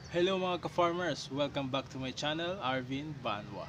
Hello mga ka-farmers! Welcome back to my channel, Arvin Banwa.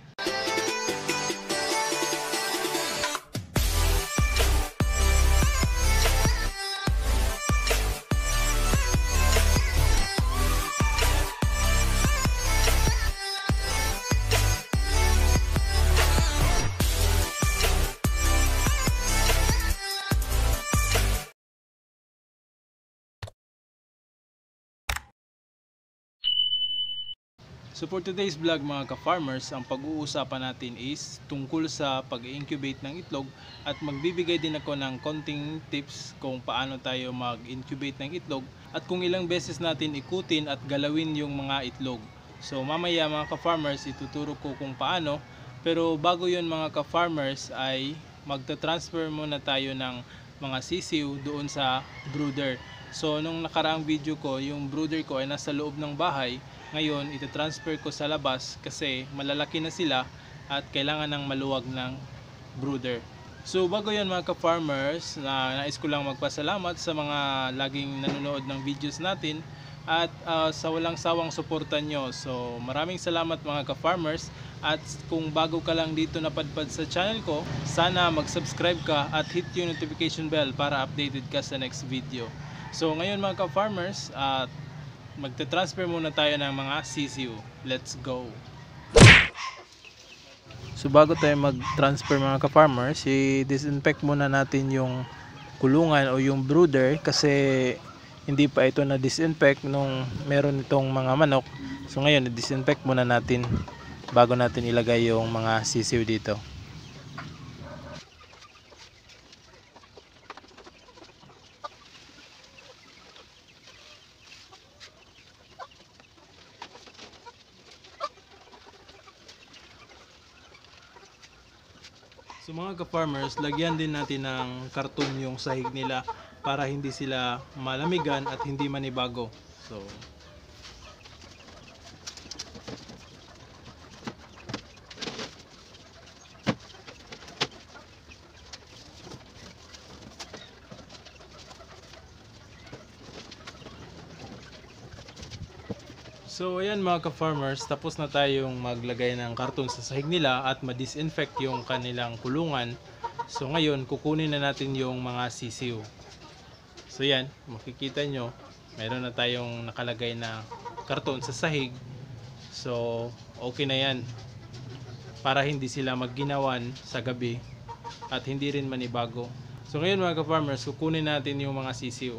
So for today's vlog mga ka-farmers, ang pag-uusapan natin is tungkol sa pag-incubate ng itlog at magbibigay din ako ng konting tips kung paano tayo mag-incubate ng itlog at kung ilang beses natin ikutin at galawin yung mga itlog. So mamaya mga ka-farmers, ituturo ko kung paano, pero bago yun mga ka-farmers ay magta-transfer muna tayo ng mga sisiw doon sa brooder. So nung nakaraang video ko, yung brooder ko ay nasa loob ng bahay. Ngayon, itatransfer ko sa labas kasi malalaki na sila at kailangan ng maluwag ng brooder. So bago yan mga ka-farmers, nais ko lang magpasalamat sa mga laging nanonood ng videos natin at sa walang sawang suporta nyo. So maraming salamat mga ka-farmers, at kung bago ka lang dito napadpad sa channel ko, sana mag-subscribe ka at hit yung notification bell para updated ka sa next video. So ngayon mga ka-farmers, magte-transfer muna tayo ng mga sisiw. Let's go! So bago tayo mag-transfer mga ka-farmers, i-disinfect muna natin yung kulungan o yung brooder kasi hindi pa ito na-disinfect nung meron itong mga manok. So ngayon, i-disinfect muna natin bago natin ilagay yung mga sisiw dito. So mga ka-farmers, lagyan din natin ng karton yung sahig nila para hindi sila malamigan at hindi manibago. So ayan mga ka-farmers, tapos na tayong maglagay ng karton sa sahig nila at ma-disinfect yung kanilang kulungan. So ngayon, kukunin na natin yung mga sisiw. So yan, makikita nyo, mayroon na tayong nakalagay na karton sa sahig. So okay na yan para hindi sila magginawan sa gabi at hindi rin manibago. So ngayon mga ka-farmers, kukunin natin yung mga sisiw.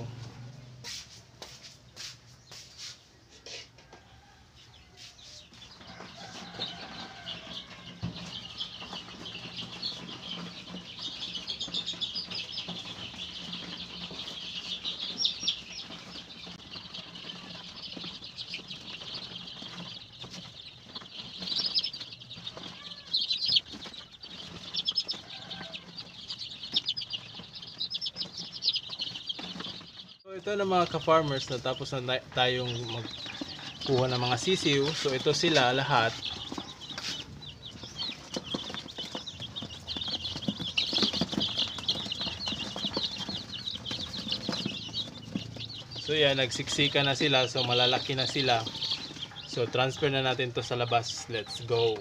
Ito na mga ka-farmers, natapos na tayong magkuha ng mga sisiw. So ito sila lahat. So yan, nagsiksika na sila, so malalaki na sila. So transfer na natin to sa labas. Let's go!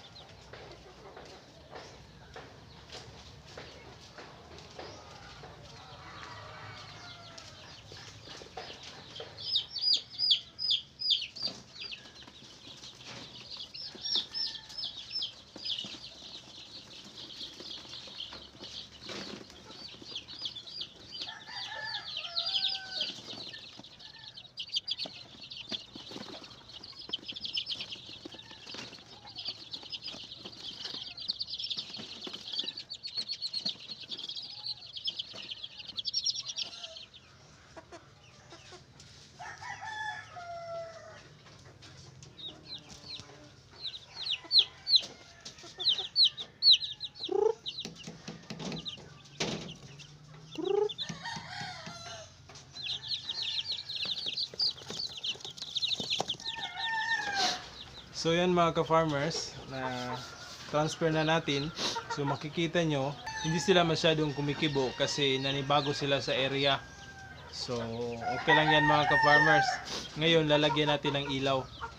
So yan mga ka-farmers, na transfer na natin. So makikita nyo, hindi sila masyadong kumikibo kasi nanibago sila sa area. So okay lang yan mga ka-farmers. Ngayon, lalagyan natin ng ilaw.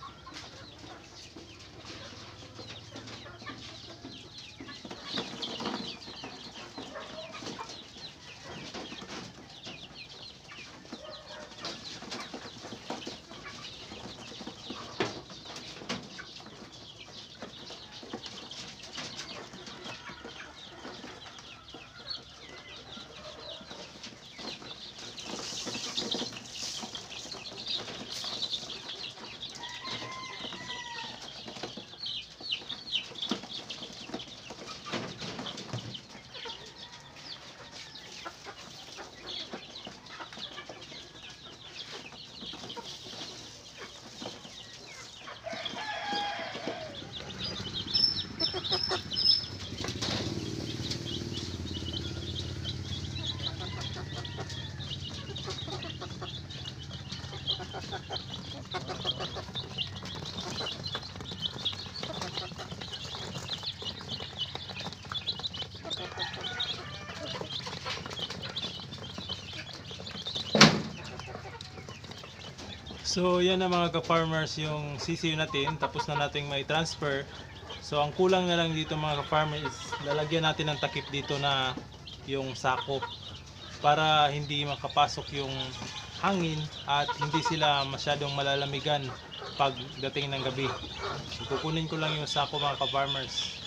So yan na mga ka-farmers yung sisiyo natin, tapos na nating may transfer. So ang kulang na lang dito mga ka-farmers is lalagyan natin ng takip dito na yung sako para hindi makapasok yung hangin at hindi sila masyadong malalamigan pagdating ng gabi. So, kukunin ko lang yung sako mga ka-farmers.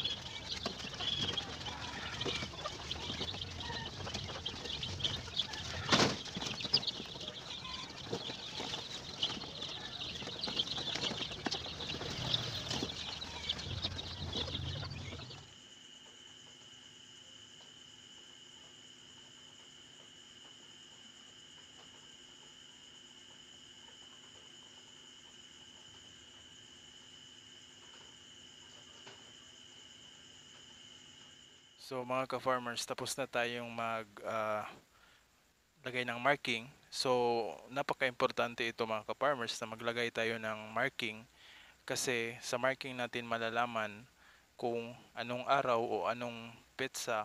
So mga ka-farmers, tapos na tayong lagay ng marking. So napaka-importante ito mga ka-farmers na maglagay tayo ng marking kasi sa marking natin malalaman kung anong araw o anong petsa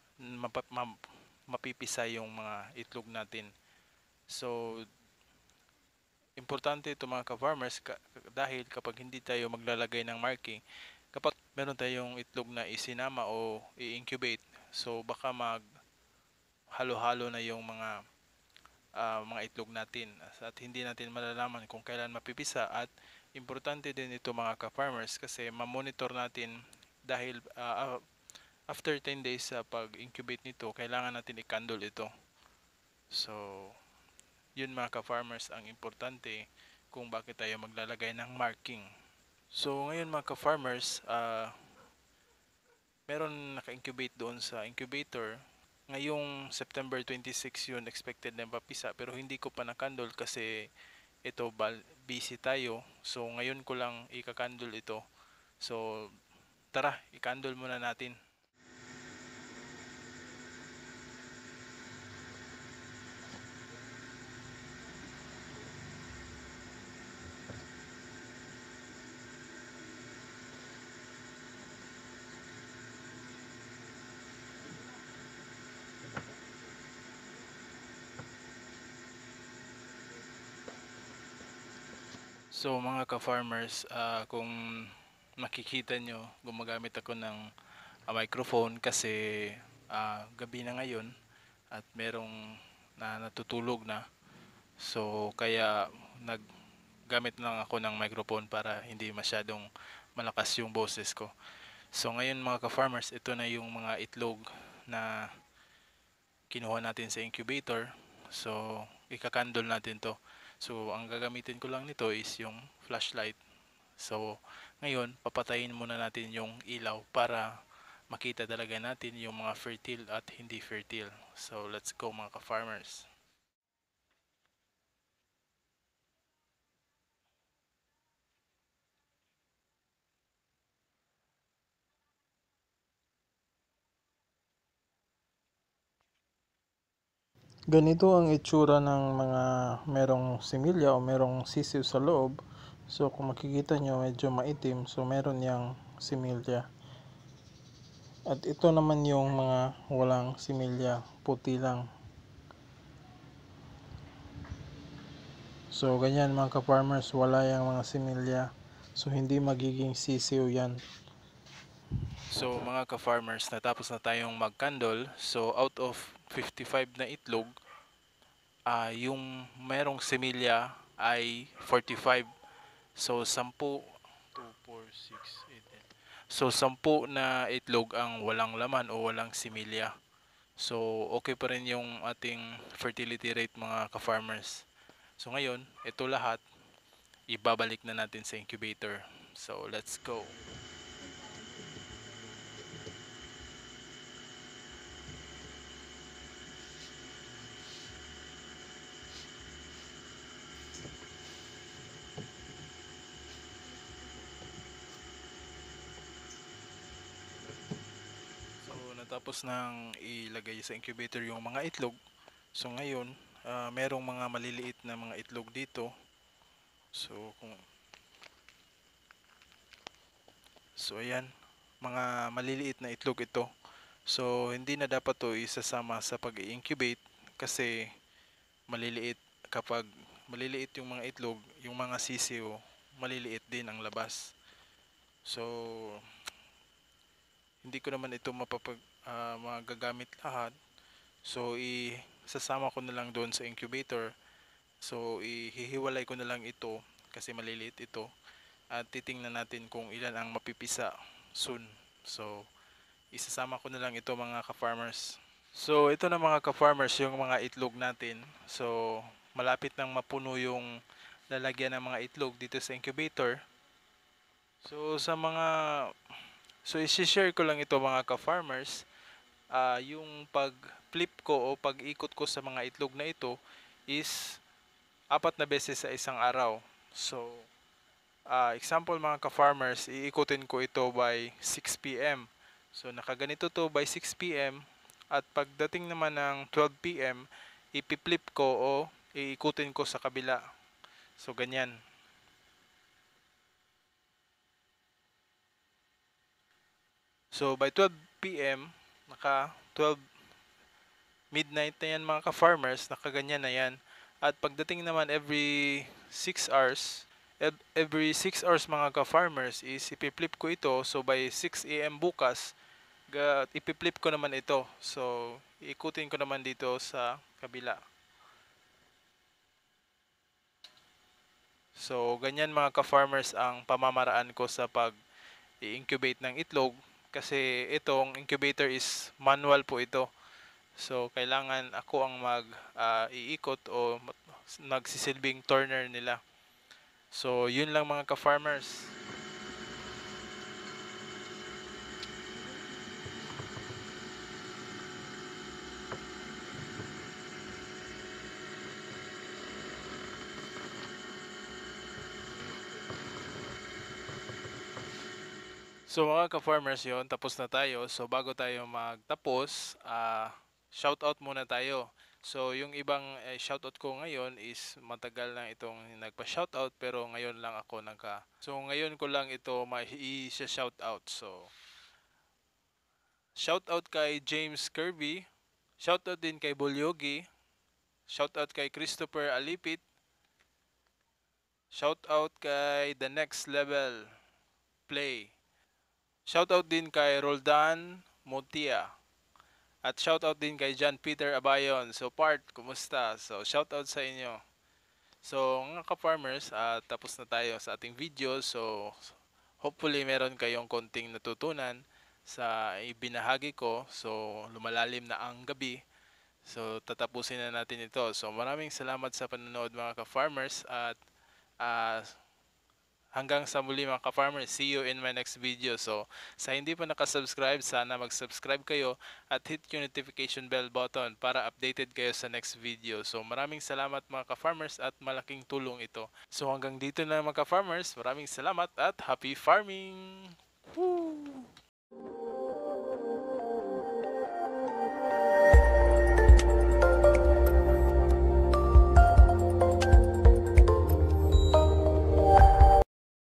mapipisa yung mga itlog natin. So importante ito mga ka-farmers dahil kapag hindi tayo maglalagay ng marking, kapag meron tayong itlog na isinama o i-incubate, so baka mag halo-halo na yung mga itlog natin at hindi natin malalaman kung kailan mapipisa. At importante din ito mga ka-farmers kasi ma-monitor natin dahil after 10 days sa pag-incubate nito, kailangan natin i-candle ito. So yun mga ka-farmers ang importante kung bakit tayo maglalagay ng marking. So ngayon mga ka-farmers, meron naka-incubate doon sa incubator. Ngayong September 26 yun expected na mapisa pero hindi ko pa na-candle kasi ito busy tayo. So ngayon ko lang i-candle ito. So tara, i-candle muna natin. So mga ka-farmers, kung makikita nyo, gumagamit ako ng microphone kasi gabi na ngayon at merong natutulog na. So kaya naggamit lang ako ng microphone para hindi masyadong malakas yung boses ko. So ngayon mga ka-farmers, ito na yung mga itlog na kinuha natin sa incubator. So ika-candle natin to. So ang gagamitin ko lang nito is yung flashlight. So ngayon papatayin muna natin yung ilaw para makita talaga natin yung mga fertile at hindi fertile. So let's go mga ka-farmers. Ganito ang itsura ng mga merong similya o merong sisiw sa loob. So kung makikita nyo medyo maitim, so meron yang similya. At ito naman yung mga walang similya, puti lang. So ganyan mga ka-farmers, wala yung mga similya. So hindi magiging sisiw yan. So mga ka-farmers, natapos na tayong mag-candle. So out of 55 na itlog, yung merong similya ay 45. So 10, 2, 4, 6, 8, 10. So 10 na itlog ang walang laman o walang similya. So okay pa rin yung ating fertility rate mga ka-farmers. So ngayon, ito lahat ibabalik na natin sa incubator. So let's go. So natapos nang ilagay sa incubator yung mga itlog. So ngayon, merong mga maliliit na mga itlog dito. So ayan, mga maliliit na itlog ito. So hindi na dapat to isasama sa pag-incubate kasi maliliit. Kapag maliliit yung mga itlog, yung mga sisiw, maliliit din ang labas. So hindi ko naman ito magagamit lahat. So isasama ko na lang doon sa incubator. So ihihiwalay ko na lang ito kasi maliliit ito. At titingnan natin kung ilan ang mapipisa soon. So isasama ko na lang ito mga ka-farmers. So ito na mga ka-farmers yung mga itlog natin. So malapit nang mapuno yung lalagyan ng mga itlog dito sa incubator. So so i-share ko lang ito mga ka-farmers. Yung pag-flip ko o pag-ikot ko sa mga itlog na ito is 4 na beses sa isang araw. So example mga ka-farmers, iikutin ko ito by 6 p.m. So nakaganito to by 6 p.m. At pagdating naman ng 12 p.m. ipi-flip ko o iikutin ko sa kabila. So ganyan. So by 12 p.m. naka 12 midnight na yan mga ka-farmers, nakaganyan na yan. At pagdating naman every 6 hours, every 6 hours mga ka-farmers is ipi-flip ko ito. So by 6 a.m. bukas, ipi-flip ko naman ito. So iikutin ko naman dito sa kabila. So ganyan mga ka-farmers ang pamamaraan ko sa pag-i-incubate ng itlog. Kasi itong incubator is manual po ito. So kailangan ako ang iikot o nagsisilbing turner nila. So yun lang mga ka-farmers. So mga ka-farmers yon, tapos na tayo. So bago tayo magtapos, shoutout muna tayo. So yung ibang shoutout ko ngayon is matagal na itong nagpa-shoutout pero ngayon lang ako So ngayon ko lang ito i-shoutout. So shoutout kay James Kirby, shoutout din kay Bolyogi, shoutout kay Christopher Alipit, shoutout kay The Next Level Play. Shoutout din kay Roldan Montia. At shoutout din kay John Peter Abayon. So Part, kumusta? So shoutout sa inyo. So mga ka-farmers, tapos na tayo sa ating video. So hopefully meron kayong konting natutunan sa ibinahagi ko. So lumalalim na ang gabi. So tatapusin na natin ito. So maraming salamat sa panonood mga ka-farmers at hanggang sa muli mga ka-farmers, see you in my next video. So, sa hindi pa nakasubscribe, sana mag-subscribe kayo at hit yung notification bell button para updated kayo sa next video. So, maraming salamat mga ka-farmers at malaking tulong ito. So, hanggang dito na mga ka-farmers, maraming salamat at happy farming! Woo!